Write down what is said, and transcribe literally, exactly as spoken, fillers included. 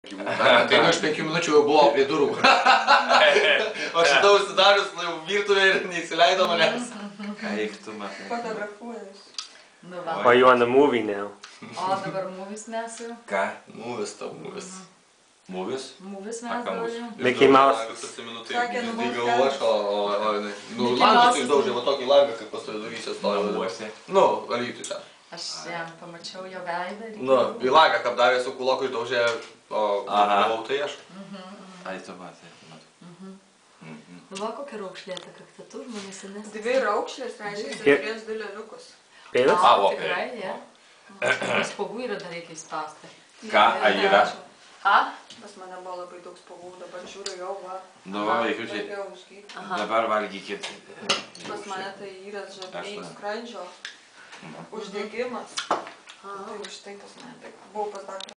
Ateinu iš penkių minučių jau buvo prie durų. O šitą užsidarius virtuvę ir neįsileido manęs. Ką eik tu matai? Fotografuojas. Nu va. Are you on the movie now? O dabar movies mes jau. Ką? Movies tau, movies. Movies? Movies A, mes ką dabar mūsų? jau. Mickey Mouse. Atsimenu, tai Sakė, nu, digal mums aš, o, o, o, jinai. Nu, Mickey langus Mouse. išdaužė, va tokį langą, kaip pas tave duryse stovi. Namuose. Nu, alytui čia. Aš jam pamačiau jo veidą. ir- Nu, į langą, kaip davė su kuloku išdaužė, o Aha. buvau tai aš. Ai, tu matai, matai. Nu va, kokia raukšlėta kakta, tu žmonės senesnis. Dvi raukšlės, reiškia, Kiek? turės du leliukus. Penis? A, o, Tikrai, ja. Spogų yra dar reikia įspausti. Ką, a, yra? A? Pas mane buvo labai daug spogų, dabar žiūriu jau, va. Nu, va, vaikučiai, Baigiau užgyti. Aha. dabar valgykit. Pas mane tai yra žarnyno Aš- skrandžio uždegimas. Tai už tai pas mane taip buvau pas daktarą.